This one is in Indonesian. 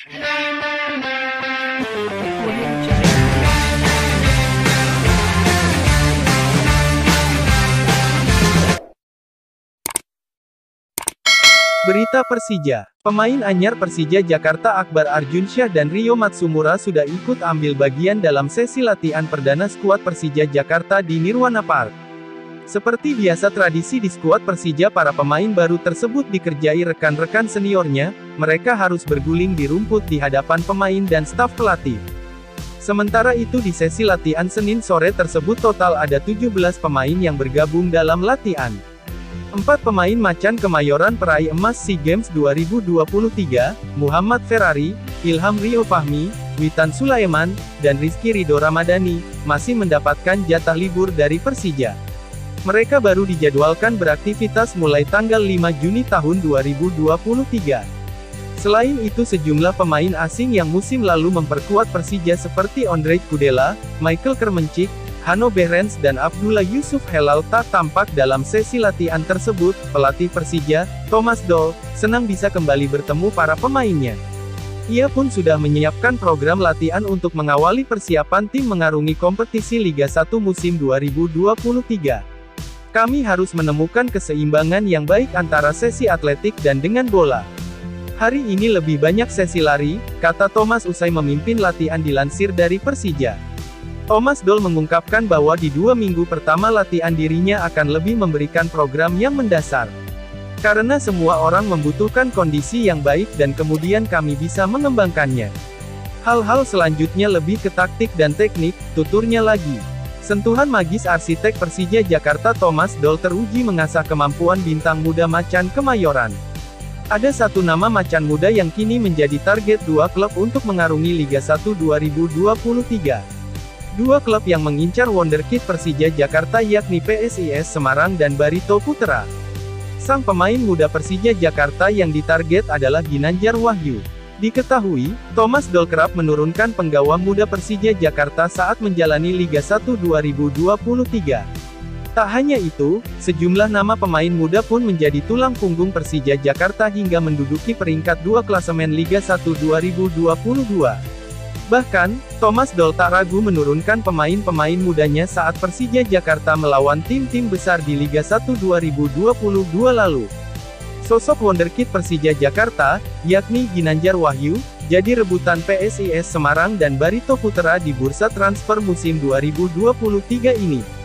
Berita Persija. Pemain anyar Persija Jakarta Akbar Arjunsyah dan Rio Matsumura sudah ikut ambil bagian dalam sesi latihan perdana skuad Persija Jakarta di Nirwana Park. Seperti biasa tradisi di skuad Persija, para pemain baru tersebut dikerjai rekan-rekan seniornya, mereka harus berguling di rumput di hadapan pemain dan staf pelatih. Sementara itu di sesi latihan Senin sore tersebut total ada 17 pemain yang bergabung dalam latihan. 4 pemain Macan Kemayoran peraih emas SEA Games 2023, Muhammad Ferrari, Ilham Rio Fahmi, Witan Sulaiman, dan Rizky Ridho Ramadhani, masih mendapatkan jatah libur dari Persija. Mereka baru dijadwalkan beraktivitas mulai tanggal 5 Juni tahun 2023. Selain itu sejumlah pemain asing yang musim lalu memperkuat Persija seperti Ondrej Kudela, Michael Kermencik, Hanno Behrens dan Abdullah Yusuf Helal tak tampak dalam sesi latihan tersebut. Pelatih Persija, Thomas Doll, senang bisa kembali bertemu para pemainnya. Ia pun sudah menyiapkan program latihan untuk mengawali persiapan tim mengarungi kompetisi Liga 1 musim 2023. Kami harus menemukan keseimbangan yang baik antara sesi atletik dan dengan bola. Hari ini lebih banyak sesi lari, kata Thomas usai memimpin latihan dilansir dari Persija. Thomas Doll mengungkapkan bahwa di 2 minggu pertama latihan dirinya akan lebih memberikan program yang mendasar. Karena semua orang membutuhkan kondisi yang baik dan kemudian kami bisa mengembangkannya. Hal-hal selanjutnya lebih ke taktik dan teknik, tuturnya lagi. Sentuhan magis arsitek Persija Jakarta Thomas Doll teruji mengasah kemampuan bintang muda Macan Kemayoran. Ada satu nama macan muda yang kini menjadi target 2 klub untuk mengarungi Liga 1 2023. 2 klub yang mengincar wonderkid Persija Jakarta yakni PSIS Semarang dan Barito Putra. Sang pemain muda Persija Jakarta yang ditarget adalah Ginanjar Wahyu. Diketahui, Thomas Doll kerap menurunkan penggawa muda Persija Jakarta saat menjalani Liga 1 2023. Tak hanya itu, sejumlah nama pemain muda pun menjadi tulang punggung Persija Jakarta hingga menduduki peringkat 2 klasemen Liga 1 2022. Bahkan, Thomas Doll tak ragu menurunkan pemain-pemain mudanya saat Persija Jakarta melawan tim-tim besar di Liga 1 2022 lalu. Sosok wonderkid Persija Jakarta, yakni Ginanjar Wahyu, jadi rebutan PSIS Semarang dan Barito Putra di bursa transfer musim 2023 ini.